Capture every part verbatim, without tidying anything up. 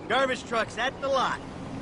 Garbage truck's at the lot.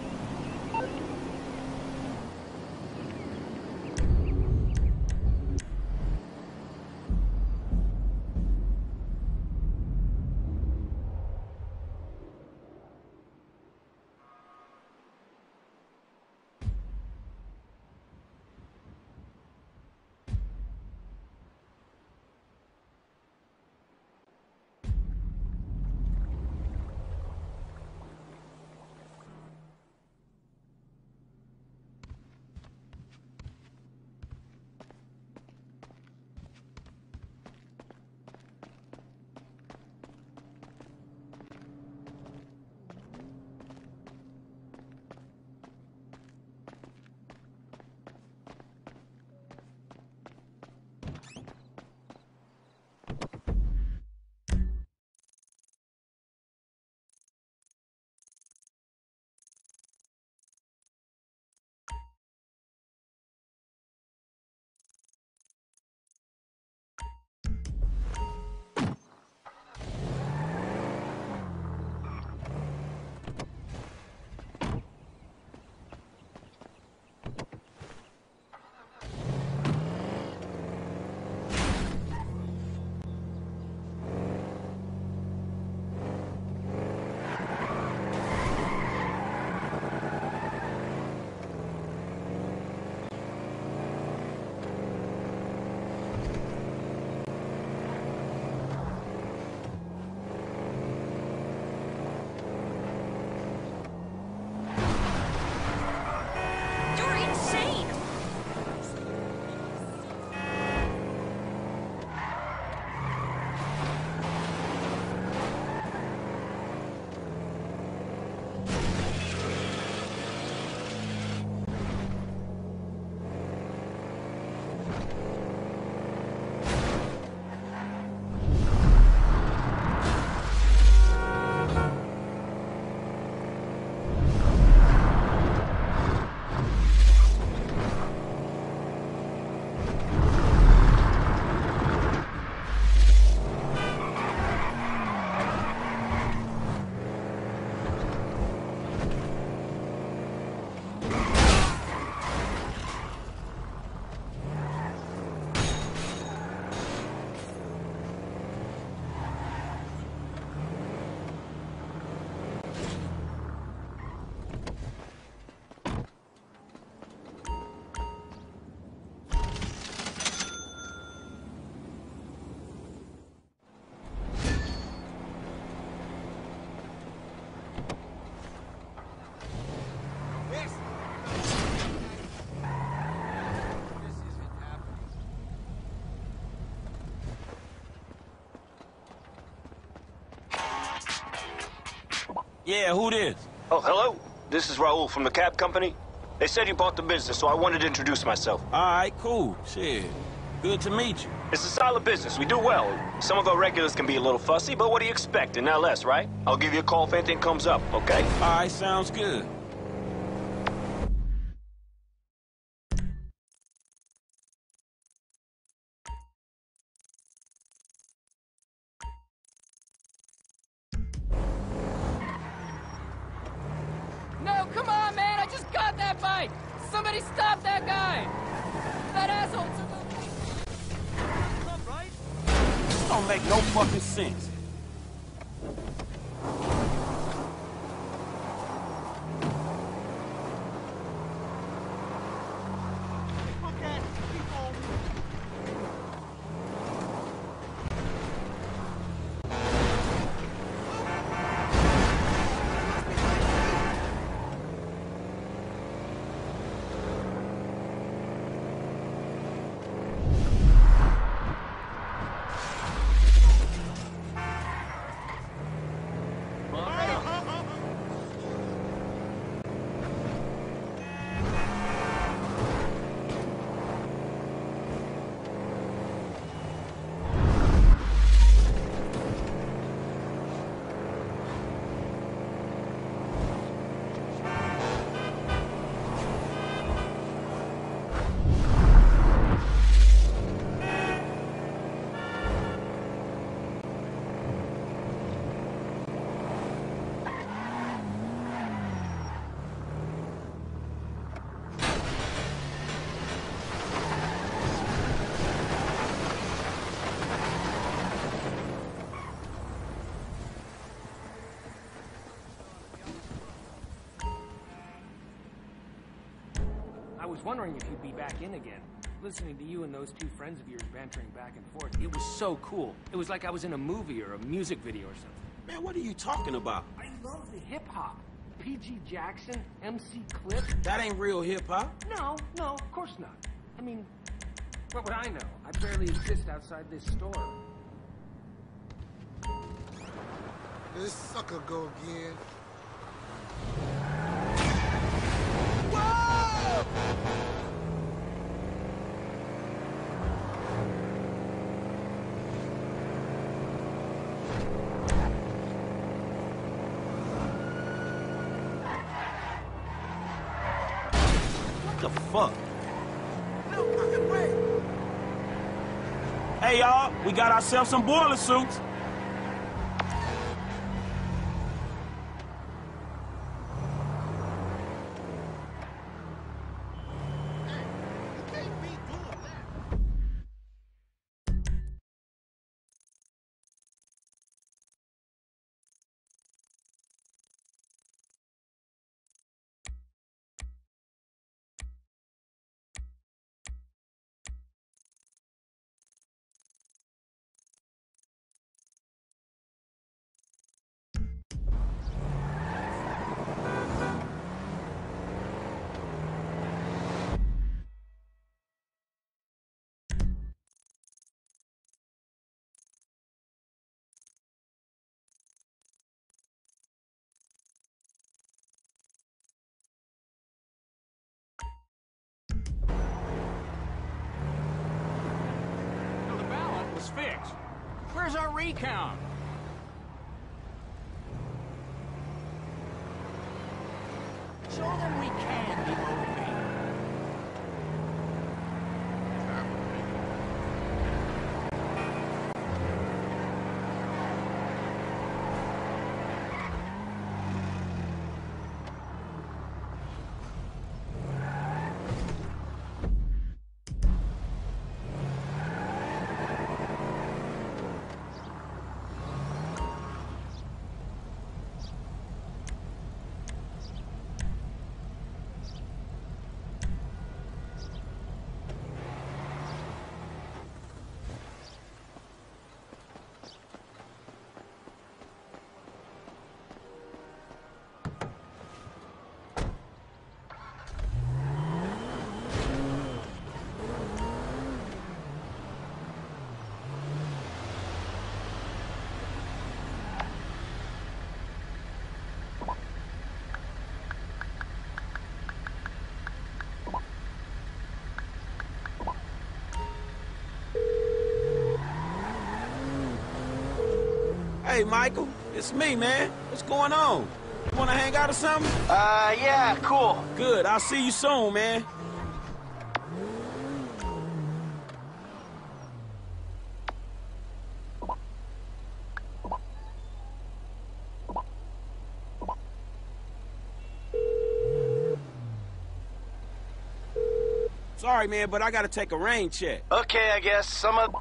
Yeah, who this? Oh, hello? This is Raul from the cab company. They said you bought the business, so I wanted to introduce myself. All right, cool. Shit. Good to meet you. It's a solid business. We do well. Some of our regulars can be a little fussy, but what do you expect in L S, right? I'll give you a call if anything comes up, okay? All right, sounds good. No, come on, man! I just got that bike! Somebody stop that guy! That asshole took a... Right? This don't make no fucking sense. Look at people. was wondering if you'd be back in again. Listening to you and those two friends of yours bantering back and forth. It was so cool. It was like I was in a movie or a music video or something. Man, what are you talking about? I love the hip-hop. P G Jackson, M C Clip. That ain't real hip-hop. No, no, of course not. I mean, what would I know? I barely exist outside this store. This sucker go again. What the fuck? No fucking way! Hey, y'all, we got ourselves some boiler suits. You can't be doing that. No, the ballot was fixed. Where's our recount? Show them we can be motivated. Hey, Michael, it's me, man. What's going on? You wanna hang out or something? Uh, yeah, cool. Good, I'll see you soon, man. Sorry, man, but I gotta take a rain check. Okay, I guess some of...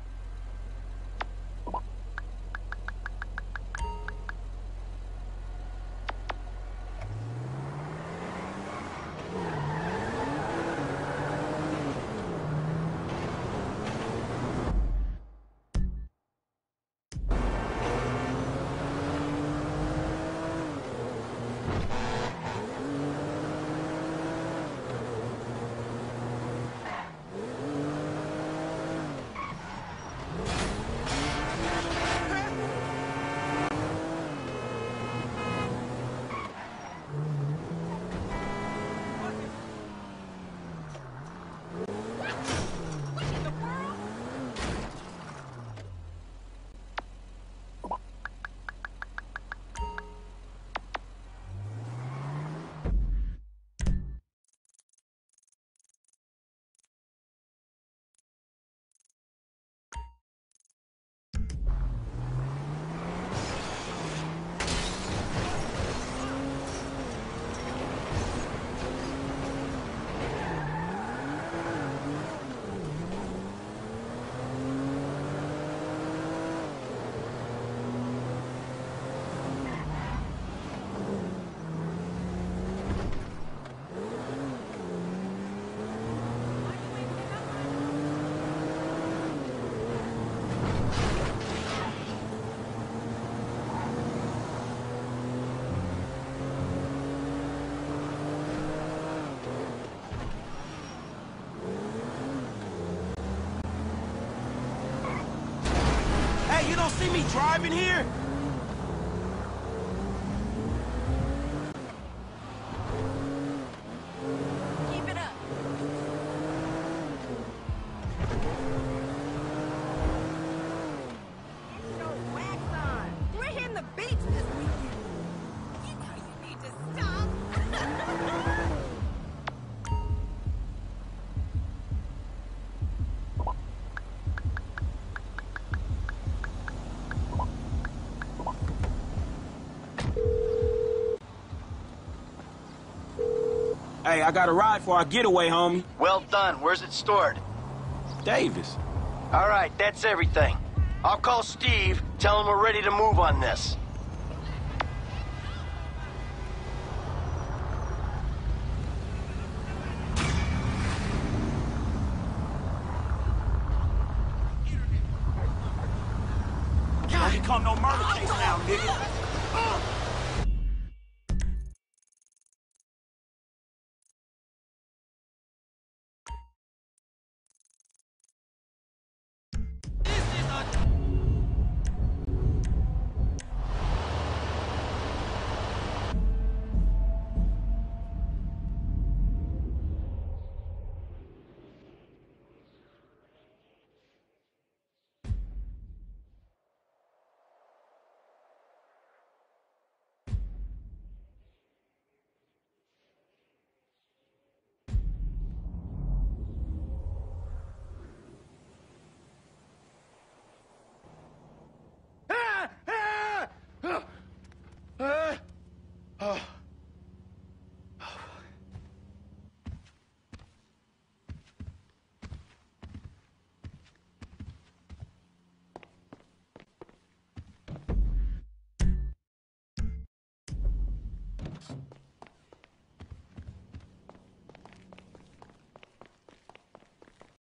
Hey, you don't see me driving here? Keep it up. Get your wax on. We're hitting the beach this weekend. You know you need to stop. Hey, I got a ride for our getaway, homie. Well done. Where's it stored? Davis. All right, that's everything. I'll call Steve, tell him we're ready to move on this. Don't become no murder case now, nigga.